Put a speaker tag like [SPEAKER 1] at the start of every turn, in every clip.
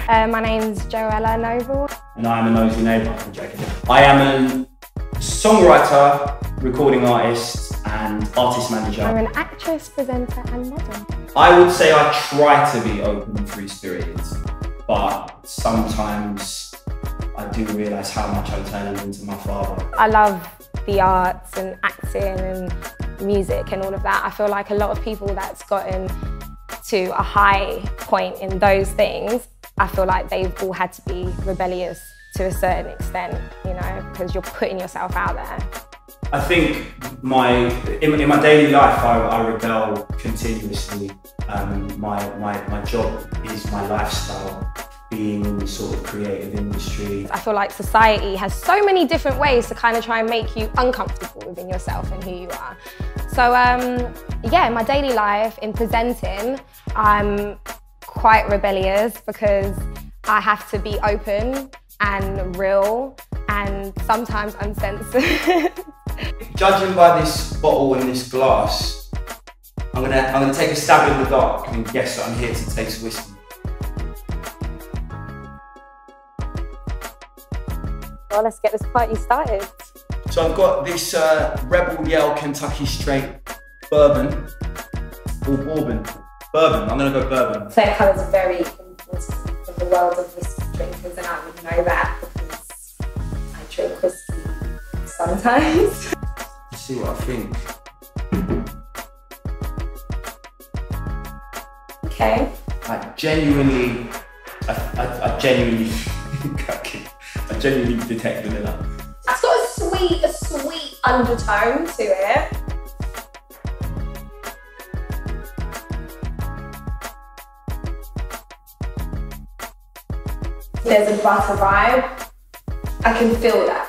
[SPEAKER 1] My name's Joella Noble.
[SPEAKER 2] And I'm a nosy neighbour. I'm joking. I am a songwriter, recording artist, and artist manager.
[SPEAKER 1] I'm an actress, presenter, and model.
[SPEAKER 2] I would say I try to be open and free-spirited, but sometimes I do realise how much I'm turning into my father.
[SPEAKER 1] I love the arts and acting and music and all of that. I feel like a lot of people that's gotten to a high point in those things, I feel like they've all had to be rebellious to a certain extent, you know, because you're putting yourself out there.
[SPEAKER 2] I think in my daily life, I rebel continuously. My job is my lifestyle, being in the sort of creative industry.
[SPEAKER 1] I feel like society has so many different ways to kind of try and make you uncomfortable within yourself and who you are. So yeah, in my daily life, in presenting, I'm quite rebellious because I have to be open and real and sometimes uncensored.
[SPEAKER 2] Judging by this bottle and this glass, I'm gonna take a stab in the dark and guess that I'm here to taste whiskey.
[SPEAKER 1] Well, let's get this party started.
[SPEAKER 2] So I've got this Rebel Yell Kentucky Straight bourbon, or bourbon. Bourbon, I'm gonna go bourbon.
[SPEAKER 1] Fair colours are very important in the world of whiskey drinkers, and I would know that because I drink whiskey sometimes.
[SPEAKER 2] Let's see what I think.
[SPEAKER 1] Okay.
[SPEAKER 2] I genuinely detect vanilla.
[SPEAKER 1] It's got a sweet undertone to it. There's a butter vibe. I can feel that.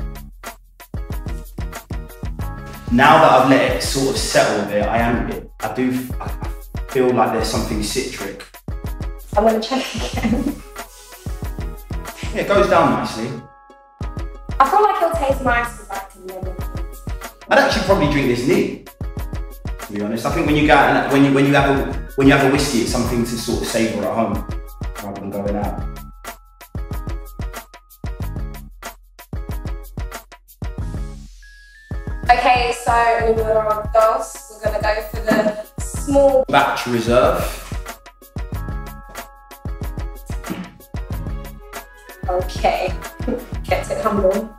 [SPEAKER 2] Now that I've let it sort of settle a bit, I feel like there's something citric.
[SPEAKER 1] I'm gonna check again.
[SPEAKER 2] Yeah, it goes down nicely.
[SPEAKER 1] I feel like it'll taste nice with like lemon.
[SPEAKER 2] I'd actually probably drink this neat, to be honest. I think when you have a whiskey, it's something to sort of savour at home rather than going out.
[SPEAKER 1] Okay, so numero dos, we're gonna go for the small
[SPEAKER 2] batch reserve.
[SPEAKER 1] Okay, kept it humble.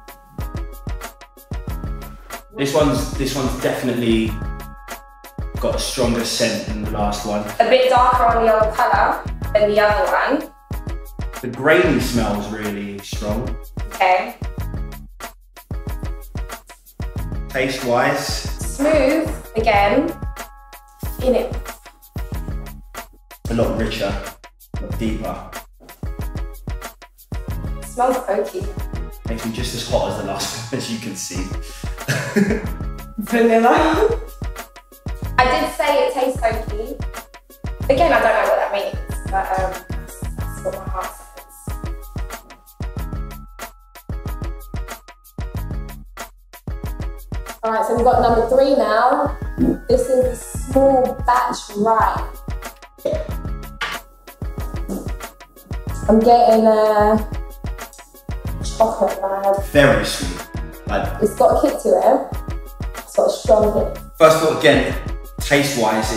[SPEAKER 2] This one's definitely got a stronger scent than the last one.
[SPEAKER 1] A bit darker on the old colour than the other one.
[SPEAKER 2] The grainy smells really strong.
[SPEAKER 1] Okay.
[SPEAKER 2] Taste-wise.
[SPEAKER 1] Smooth, again. In it.
[SPEAKER 2] A lot richer, a lot deeper.
[SPEAKER 1] Smells oaky.
[SPEAKER 2] Makes me just as hot as the last one, as you can see.
[SPEAKER 1] Vanilla. I did say it tastes oaky. Again, I don't know what that means, but that's what my heart says. Alright, so we've got number 3 now. This is a small batch rye. I'm getting a chocolate vibe.
[SPEAKER 2] Very sweet.
[SPEAKER 1] It's got a kick to it. It's got a strong hit.
[SPEAKER 2] First of all, again, taste-wise,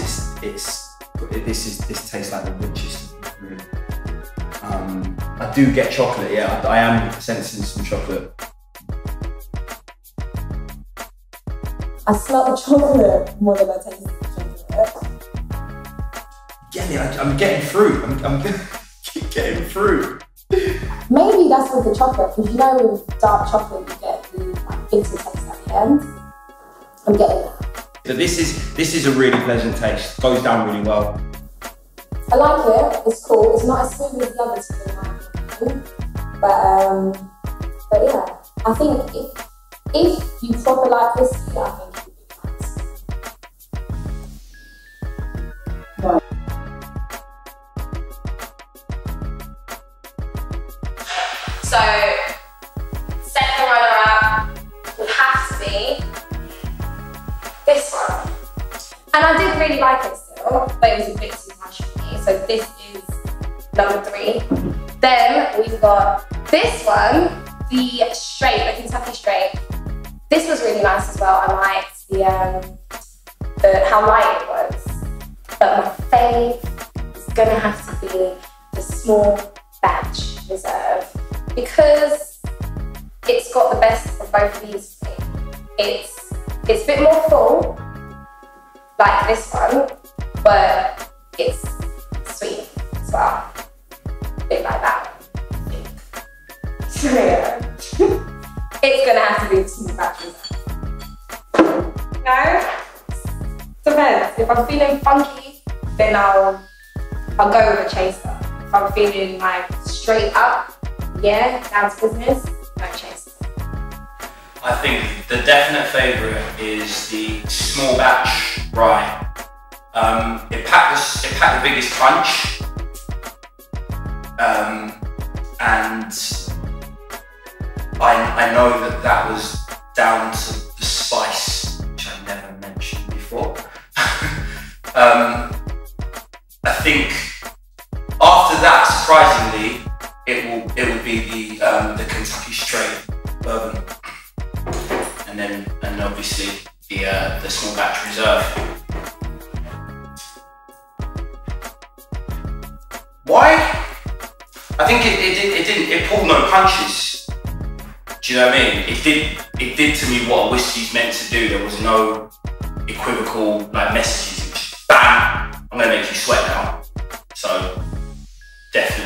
[SPEAKER 2] this tastes like the richest really. I do get chocolate, yeah. I am sensing some chocolate.
[SPEAKER 1] I smell the chocolate more than I taste the chocolate.
[SPEAKER 2] I'm getting fruit. I'm getting fruit.
[SPEAKER 1] Maybe that's with the chocolate, because you know with dark chocolate you get the like, bitter taste at the end. I'm getting that.
[SPEAKER 2] So this is a really pleasant taste. Goes down really well.
[SPEAKER 1] I like it. It's cool. It's not as smooth as the other two in my opinion, but yeah, I think if you proper like whiskey, I think it would be nice. Right. So, second runner-up would have to be this one. And I did really like it still, but it was a bit too much for me. So this is number 3. Then we've got this one, the straight, the Kentucky straight. This was really nice as well. I liked the how light it was. But my fave is gonna have to be the small batch reserve because it's got the best of both of these for me. It's a bit more full, like this one, but it's sweet as well. A bit like that, I think. So yeah. It's gonna have to be the small batch reserve. No? Depends. If I'm feeling funky, then I'll go with a chaser. If I'm feeling like straight up, yeah, down to business, no chaser.
[SPEAKER 2] I think the definite favourite is the small batch rye. It packed the biggest punch, and I know that was down to the spice, which I never mentioned before. I think after that, surprisingly, it will be the Kentucky straight bourbon, and obviously the small batch reserve. Why? I think it pulled no punches. Do you know what I mean? It did to me what a whiskey's meant to do. There was no equivocal like messages. It was just bang, I'm gonna make you sweat now. So definitely.